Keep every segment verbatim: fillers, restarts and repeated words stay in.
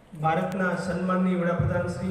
ભારતના સન્માનની વડાપ્રધાન શ્રી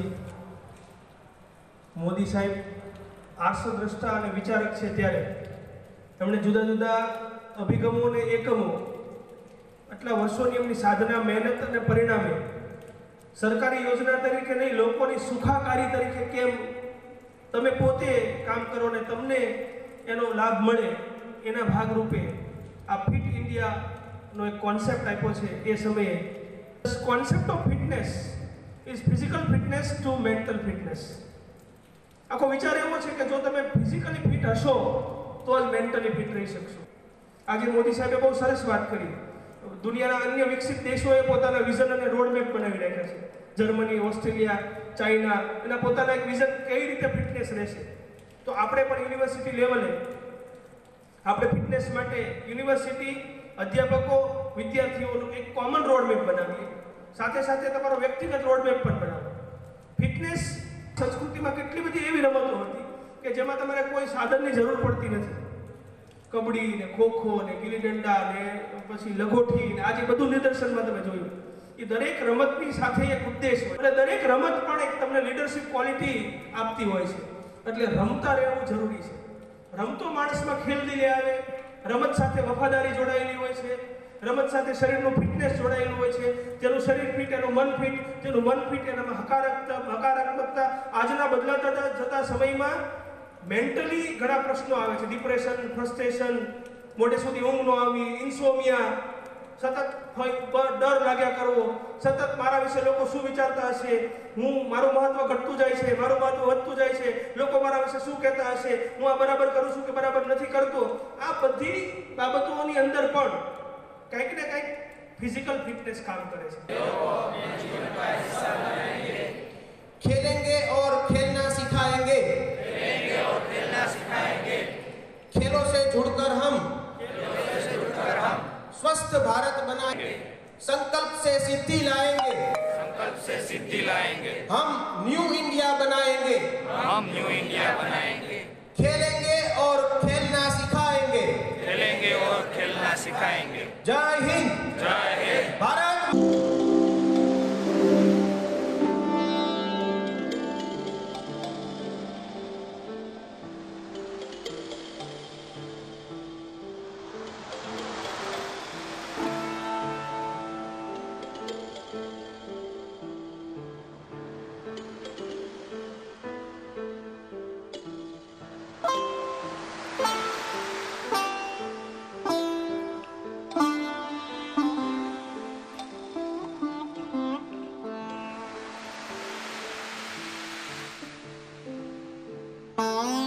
મોદી સાહેબ આર્ષદ્રષ્ટા અને વિચારક છે, ત્યારે એમણે જુદા જુદા અભિગમો અને એકમો આટલા વર્ષોની એમની સાધના, મહેનત અને પરિણામે સરકારી યોજના તરીકે નહીં, લોકોની સુખાકારી તરીકે કેમ તમે પોતે કામ કરો ને તમને એનો લાભ મળે, એના ભાગરૂપે આ ફિટ ઇન્ડિયાનો એક કોન્સેપ્ટ આપ્યો છે. એ સમયે concept of fitness is physical fitness to mental fitness. આખો વિચાર એવો છે કે જો તમે ફિઝિકલી ફિટ હશો તો જ મેન્ટલી ફિટ રહી શકશો. આજે મોદી સાહેબે બહુ સરસ વાત કરી. દુનિયાના અન્ય વિકસિત દેશોએ પોતાના વિઝન અને રોડ મેપ બનાવી રાખ્યા છે. જર્મની, ઓસ્ટ્રેલિયા, ચાઇના, એના પોતાના એક વિઝન કઈ રીતે ફિટનેસ રહેશે. તો આપણે પણ યુનિવર્સિટી લેવલે આપણે ફિટનેસ માટે યુનિવર્સિટી, અધ્યાપકો, વિદ્યાર્થીઓનો એક કોમન રોડ મેપ બનાવીએ. સાથે સાથે તમારો વ્યક્તિગત રોડ મેપ પણ બનાવો. ફિટનેસ સંસ્કૃતિમાં કેટલી બધી એવી રમતો હતી કે જેમાં તમારે કોઈ સાધનની જરૂર પડતી નથી. કબડ્ડી ને ખોખો ને ગીલી ડંડા ને પછી લગોટી ને આજે બધું નિદર્શનમાં તમે જોયું. એ દરેક રમતની સાથે એક ઉદ્દેશ હોય અને દરેક રમત પણ એક તમને લીડરશિપ ક્વોલિટી આપતી હોય છે. એટલે રમતા રહેવું જરૂરી છે. રમતો માણસમાં ખેલદિલી આવે, રમત સાથે વફાદારી જોડાયેલી હોય છે, રમત સાથે શરીરનું ફિટનેસ જોડાયેલું હોય છે. જેનું શરીર ફિટ એનું મન ફિટ, જેનું મન ફિટ એનામાં હકારાત્મકતા હકારાત્મકતા. આજના બદલાતા જતા સમયમાં મેન્ટલી ઘણા પ્રશ્નો આવે છે. ડિપ્રેશન, ફ્રસ્ટ્રેશન, મોડે સુધી ઊંઘ ન આવી, ઇન્સોમિયા, સતત ડર લાગ્યા કરવો, સતત મારા વિશે લોકો શું વિચારતા હશે, હું મારું મહત્વ ઘટતું જાય છે, મારું મહત્વ વધતું જાય છે, લોકો મારા વિશે શું કહેતા હશે, હું આ બરાબર કરું છું કે બરાબર નથી કરતો. આ બધી બાબતોની અંદર પણ કંઈક ને કંઈક ફિઝિકલ ફિટનેસ કામ કરે છે. खेलेंगे और खेलना सिखाएंगे, खेलेंगे और खेलना सिखाएंगे. खेलों से जुड़कर हम खेलों से जुड़कर हम स्वस्थ भारत बनाएंगे, संकल्प से सिद्धि लाएंगे, संकल्प से सिद्धि लाएंगे. हम न्यू इंडिया बनाएंगे, हम न्यू इंडिया बनाएंगे. खेलेंगे और खेलना सिखाएंगे, खेलेंगे और खेलना सिखाएंगे. जय हिंद, जय हिंद. भारत. Oh